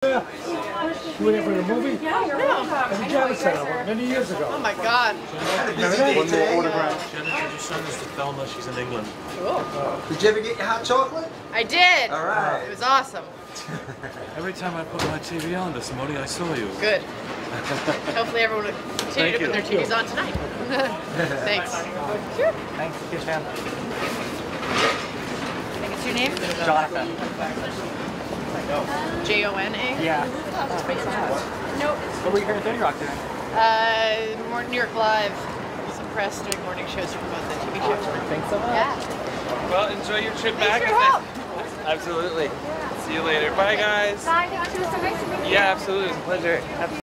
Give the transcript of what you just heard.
You were there for the movie? No. At the Javits Center many years ago. Oh my God. One more autograph. Jenna, your son is to Thelma. She's in England. Cool. Did you ever get your hot chocolate? I did. All right. It was awesome. Every time I put my TV on this morning, I saw you. Good. Hopefully everyone will continue to put their TVs on tonight. Thanks. Sure. Thanks. Good fan. I think it's your name? Jonathan. J-O-N-A? Yeah. Nope. What were you here at 30 Rock doing? New York Live. Some press doing morning shows for both the TV shows. Thanks so much. Yeah. Well, enjoy your trip Thanks back. for your help. Absolutely. See you later. Bye, guys. Bye. Thank you. So nice to meet you. Yeah, absolutely. It was a pleasure.